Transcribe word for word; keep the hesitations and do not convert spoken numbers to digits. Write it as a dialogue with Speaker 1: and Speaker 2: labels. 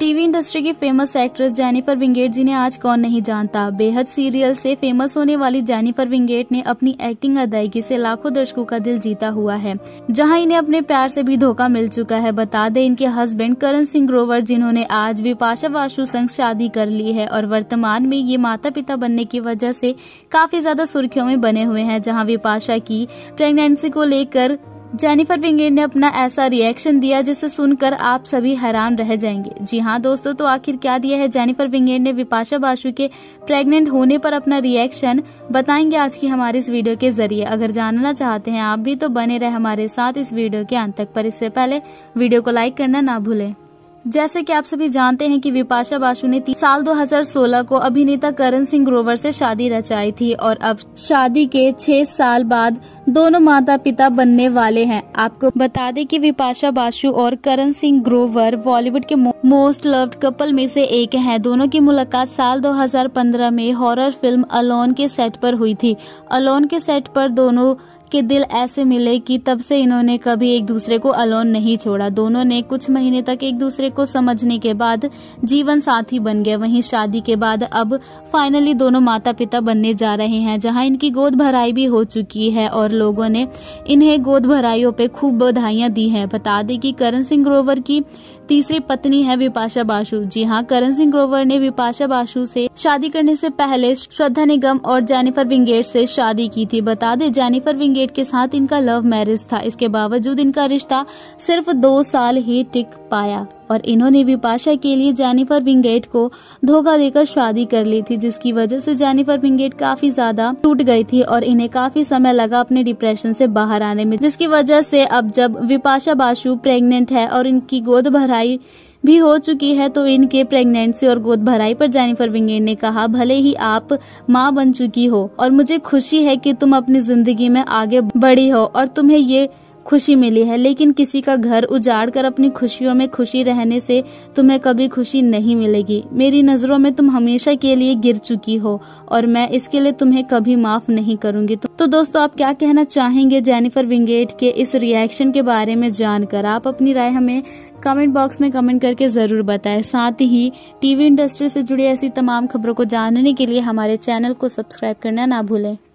Speaker 1: TV industry की famous actress Jennifer Wingate जिन्हें आज कौन नहीं जानता। बेहद सीरियल से फेमस होने वाली जेनिफर विंगेट ने अपनी एक्टिंग अदायगी से लाखों दर्शकों का दिल जीता हुआ है, जहां इन्हें अपने प्यार से भी धोखा मिल चुका है। बता दें, इनके हस्बैंड करण सिंह ग्रोवर जिन्होंने आज बिपाशा बासु संग शादी कर ली है और वर्तमान में ये माता पिता बनने की वजह से काफी ज्यादा सुर्खियों में बने हुए हैं। जहाँ बिपाशा की प्रेगनेंसी को लेकर जेनिफर विंगेट ने अपना ऐसा रिएक्शन दिया जिसे सुनकर आप सभी हैरान रह जाएंगे। जी हाँ दोस्तों, तो आखिर क्या दिया है जेनिफर विंगेट ने बिपाशा बासु के प्रेग्नेंट होने पर अपना रिएक्शन, बताएंगे आज की हमारी इस वीडियो के जरिए। अगर जानना चाहते हैं आप भी तो बने रहे हमारे साथ इस वीडियो के अंत तक, पर इससे पहले वीडियो को लाइक करना ना भूलें। जैसे कि आप सभी जानते हैं कि बिपाशा बासु ने साल दो हज़ार सोलह को अभिनेता करण सिंह ग्रोवर से शादी रचाई थी और अब शादी के छह साल बाद दोनों माता पिता बनने वाले हैं। आपको बता दें कि बिपाशा बासु और करण सिंह ग्रोवर बॉलीवुड के मोस्ट लव्ड कपल में से एक हैं। दोनों की मुलाकात साल दो हज़ार पंद्रह में हॉरर फिल्म अलोन के सेट पर हुई थी। अलोन के सेट पर दोनों के दिल ऐसे मिले कि तब से इन्होंने कभी एक दूसरे को अलोन नहीं छोड़ा। दोनों ने कुछ महीने तक एक दूसरे को समझने के बाद जीवन साथी बन गए। वहीं शादी के बाद अब फाइनली दोनों माता पिता बनने जा रहे हैं, जहां इनकी गोद भराई भी हो चुकी है और लोगों ने इन्हें गोद भराइयों पे खूब बधाइयां दी हैं। बता दें कि करण सिंह ग्रोवर की तीसरी पत्नी है बिपाशा बासु। जी हाँ, करण सिंह ग्रोवर ने बिपाशा बासु से शादी करने से पहले श्रद्धा निगम और जेनिफर विंगेट से शादी की थी। बता दें, जेनिफर विंगेट के साथ इनका लव मैरिज था। इसके बावजूद इनका रिश्ता सिर्फ दो साल ही टिक पाया और इन्होंने बिपाशा के लिए जेनिफर विंगेट को धोखा देकर शादी कर ली थी, जिसकी वजह से जेनिफर विंगेट काफी ज्यादा टूट गई थी और इन्हें काफी समय लगा अपने डिप्रेशन से बाहर आने में, जिसकी वजह से अब जब बिपाशा बासु प्रेग्नेंट है और इनकी गोद भराई भी हो चुकी है, तो इनके प्रेगनेंसी और गोद भराई पर जेनिफर विंगेट ने कहा, भले ही आप माँ बन चुकी हो और मुझे खुशी है कि तुम अपनी जिंदगी में आगे बढ़ी हो और तुम्हें ये खुशी मिली है, लेकिन किसी का घर उजाड़ कर अपनी खुशियों में खुशी रहने से तुम्हें कभी खुशी नहीं मिलेगी। मेरी नजरों में तुम हमेशा के लिए गिर चुकी हो और मैं इसके लिए तुम्हें कभी माफ नहीं करूंगी। तो, तो दोस्तों, आप क्या कहना चाहेंगे जेनिफर विंगेट के इस रिएक्शन के बारे में जानकर? आप अपनी राय हमें कमेंट बॉक्स में कमेंट करके जरूर बताएं। साथ ही टीवी इंडस्ट्री से जुड़ी ऐसी तमाम खबरों को जानने के लिए हमारे चैनल को सब्सक्राइब करना ना भूलें।